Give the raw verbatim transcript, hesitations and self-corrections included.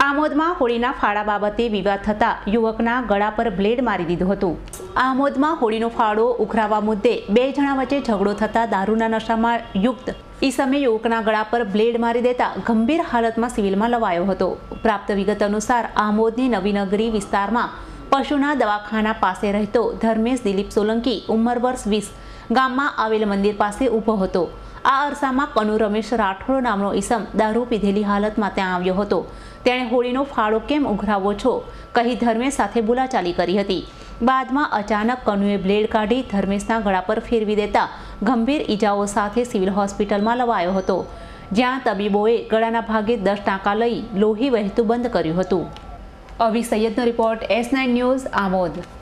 આમોદમાં હોળીના ફાળા બાબતે વિવાદ થતા યુવકના ગળા પર બ્લેડ મારી દીધું હતું। આમોદમાં હોળીનો ફાળો ઉઘરાવવા મુદ્દે બે જણા વચ્ચે ઝઘડો થતા દારૂના નશામાં યુક્ત ઈસમે યુવકના ગળા પર બ્લેડ મારી દેતા ગંભીર હાલતમાં સિવિલમાં લવાયો હતો। પ્રાપ્ત વિગત અનુસાર આમોદની નવીનગરી વિસ્તારમાં પશુના દવાખાના પાસે રહેતો ધર્મેશ દિલીપ સોલંકી ઉંમર વર્ષ વીસ ગામમાં આવેલ મંદિર પાસે ઊભો હતો। આ અરસામાં કનુ રમેશ રાઠોડ નામનો ઈસમ દારૂ પીધેલી હાલતમાં ત્યાં આવ્યો હતો। તેણે હોળીનો ફાળો કેમ ઉઘરાવો છો કહી ધર્મેશ સાથે બોલાચાલી કરી હતી। બાદમાં અચાનક કનુએ બ્લેડ કાઢી ધર્મેશના ગળા પર ફેરવી દેતા ગંભીર ઈજાઓ સાથે સિવિલ હોસ્પિટલમાં લવાયો હતો, જ્યાં તબીબોએ ગળાના ભાગે દસ ટાંકા લઈ લોહી વહેતું બંધ કર્યું હતું। અવી સૈયદનો report, S nine news, Amod.